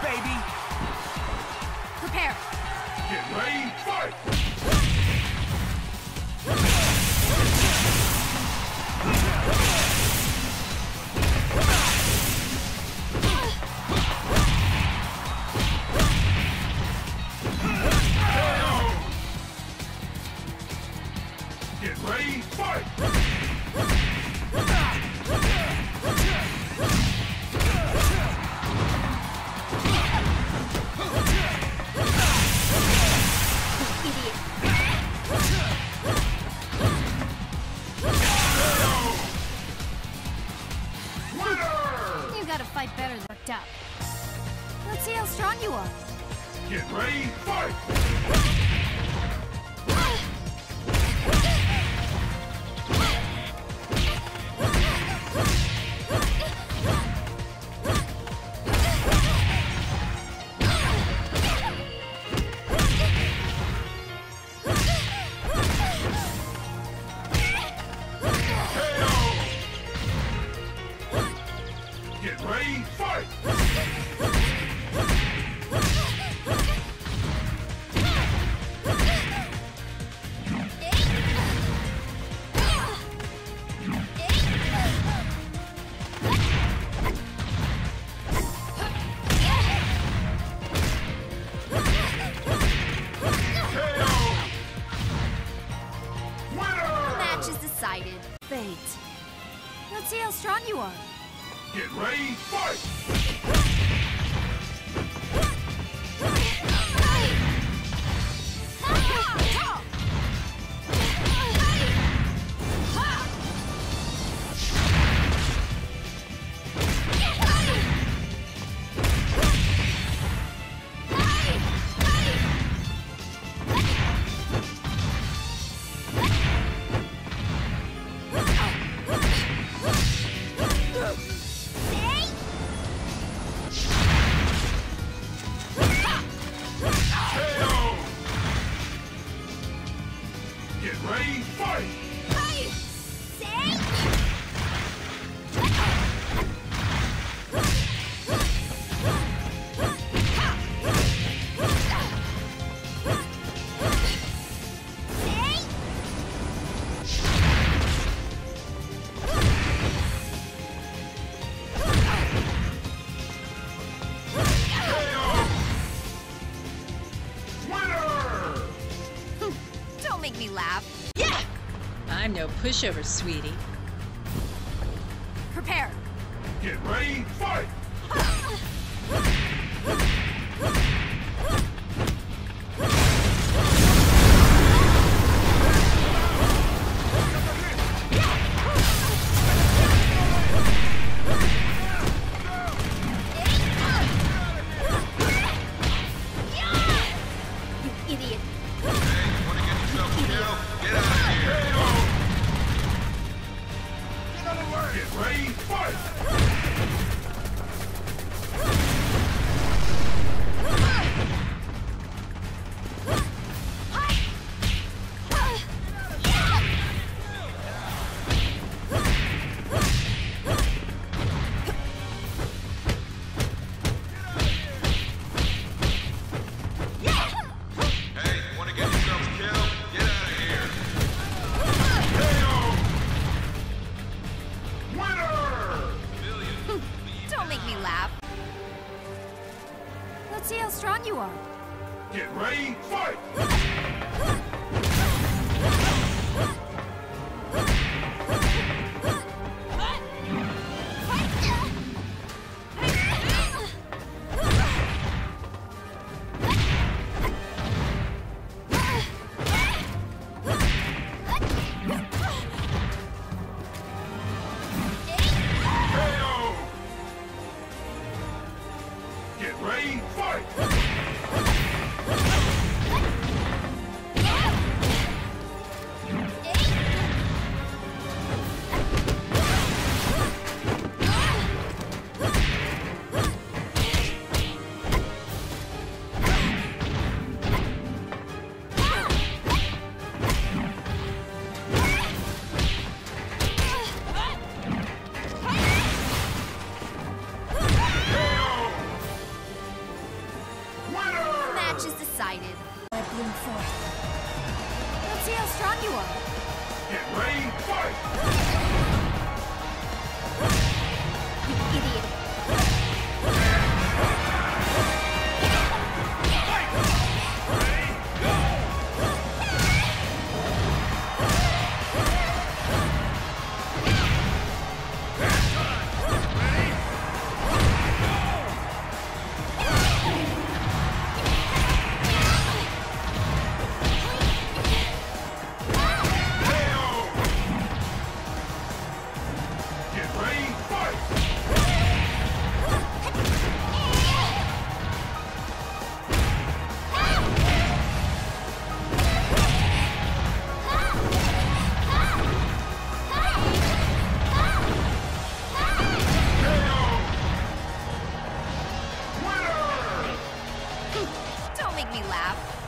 baby! Prepare! Get ready, fight! Get ready, fight! You gotta fight better than worked up. Let's see how strong you are. Get ready, fight! Get ready, fight! Match is decided. Fate. Let's see how strong you are. Get ready, fight! Get ready, fight! Winner! Don't make me laugh. Yeah! I'm no pushover, sweetie. Prepare. Get ready, fight! You idiot. Wanna get yourself killed? Get out of here! Get ready, fight! Hey, wanna get yourself killed? Get out of here! Winner! Don't make me laugh. Let's see how strong you are. Get ready, fight! Get ready, fight! make me laugh.